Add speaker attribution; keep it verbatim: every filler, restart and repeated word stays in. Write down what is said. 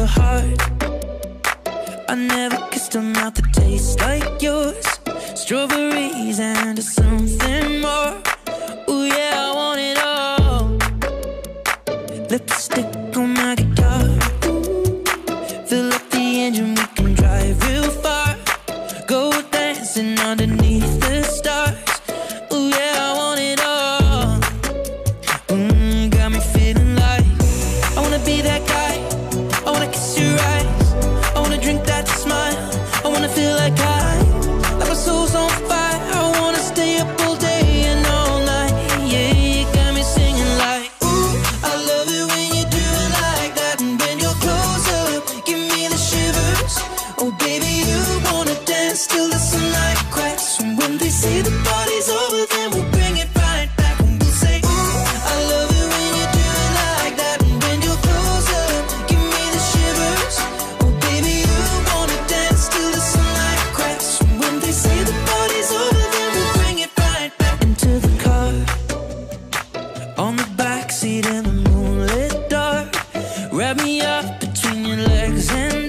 Speaker 1: heart. I never kissed a mouth that tastes like yours. Strawberries and something more. Ooh yeah, I want it all. Lipstick on my guitar. Fill up the engine, we can drive real far. Go dancing underneath the stars. Ooh yeah, I want it all. Mm, got me feeling like I wanna be that guy. I wanna kiss your eyes. I wanna drink that smile. I wanna feel like I, like my soul's on fire. I wanna stay up all day and all night. Yeah, you got me singing like, ooh, I love it when you do it like that. And when you're close up, give me the shivers. Oh baby, you wanna dance till the sunlight cracks. And when they say the party's over, then we'll bring it right back. And we'll say, ooh, I love it when you do it like that. And when you're close up, give me the shivers. Oh baby, you wanna dance till the sunlight cracks. And when they say the party's over, then we'll bring it right back. Into the car, on the backseat in the moonlit dark. Wrap me up between your legs and